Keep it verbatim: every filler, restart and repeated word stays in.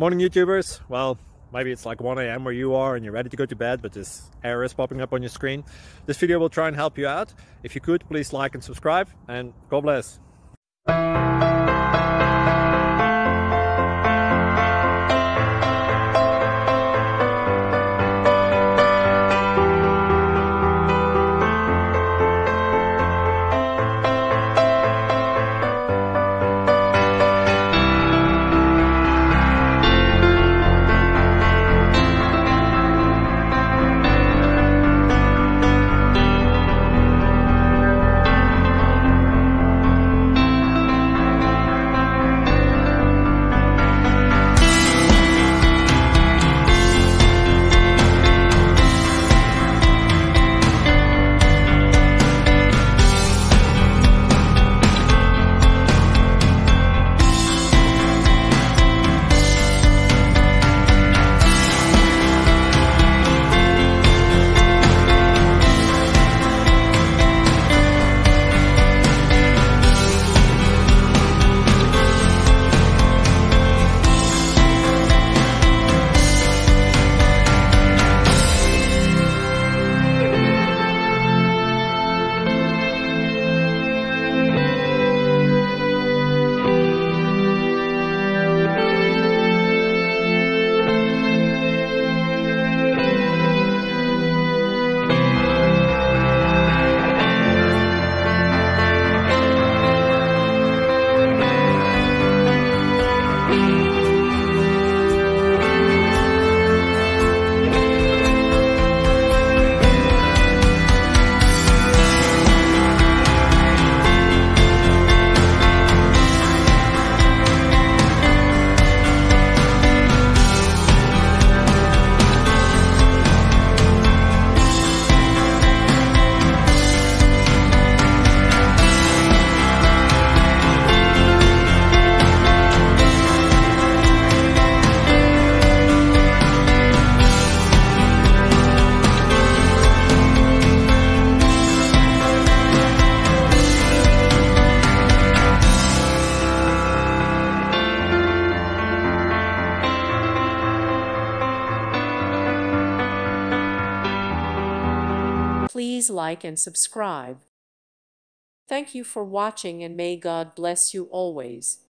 Morning YouTubers. Well, maybe it's like one A M where you are and you're ready to go to bed, but this error is popping up on your screen. This video will try and help you out. If you could, please like and subscribe, and God bless. Please like and subscribe. Thank you for watching, and may God bless you always.